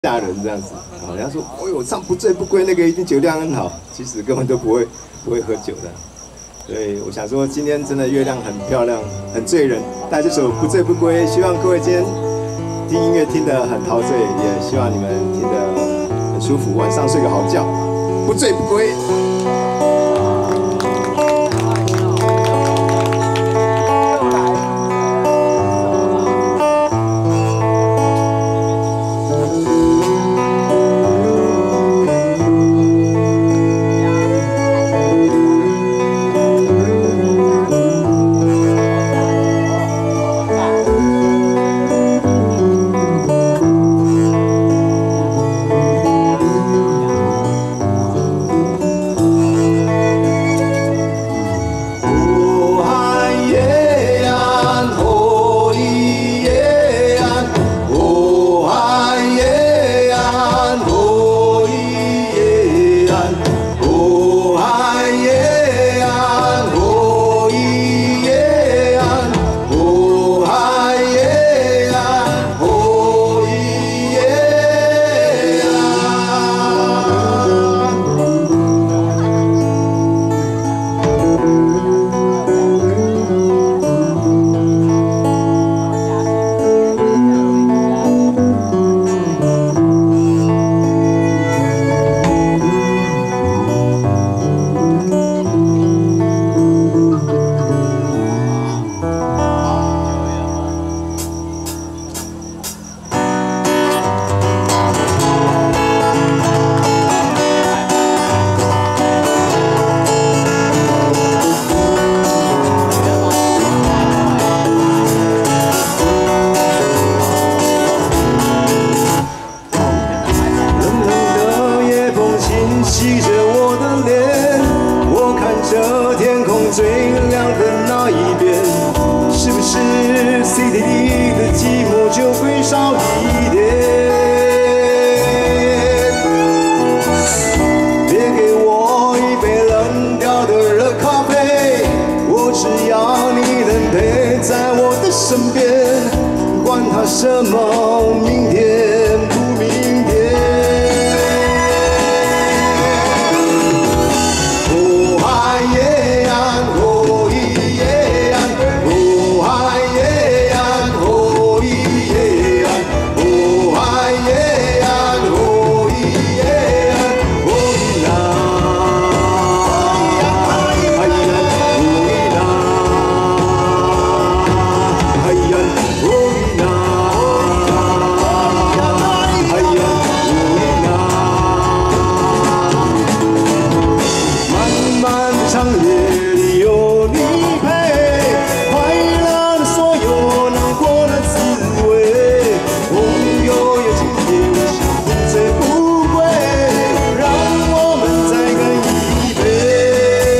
吓人这样子。好，人家说，哦呦，唱不醉不归那个一定酒量很好，其实根本都不会喝酒的。所以我想说，今天真的月亮很漂亮，很醉人。带这首《不醉不归》，希望各位今天听音乐听得很陶醉，也希望你们听得很舒服，晚上睡个好觉，不醉不归。 洗着我的脸，我看着天空最亮的那一边，是不是 CD 里的寂寞就会少一点？别给我一杯冷掉的热咖啡，我只要你能陪在我的身边，管它什么明天不明天。 长夜里有你陪，快乐的所有，难过的滋味，朋友也今天不醉不归，让我们再干一杯。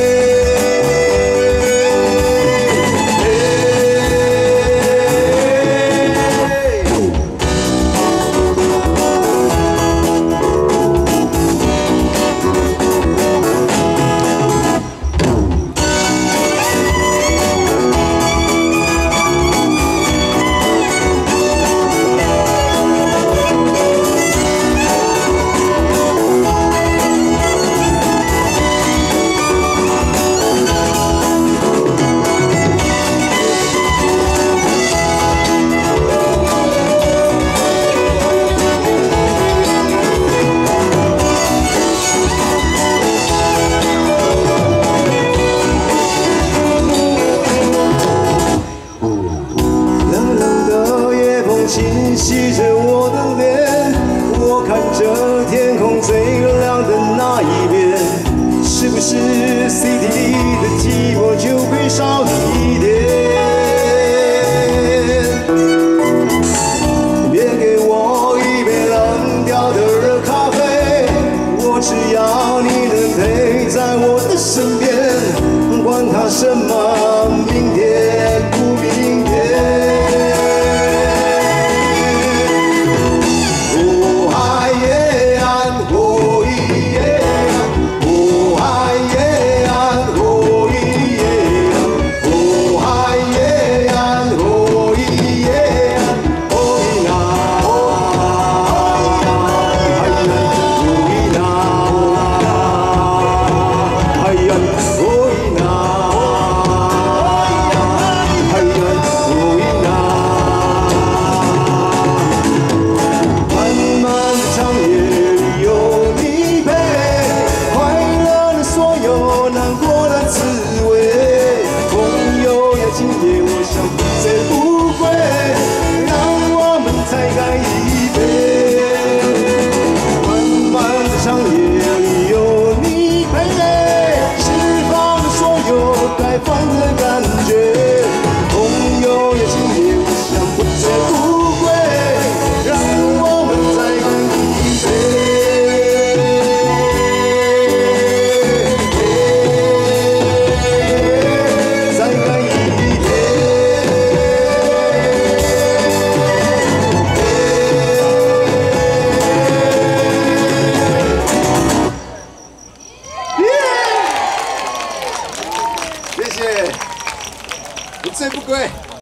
清洗着我的脸，我看着天空最亮的那一边，是不是 CD 里的寂寞就会少一点？别给我一杯冷掉的热咖啡，我只要你能陪在我的身边，管它什么明天不明天。 Oh, 醉不归。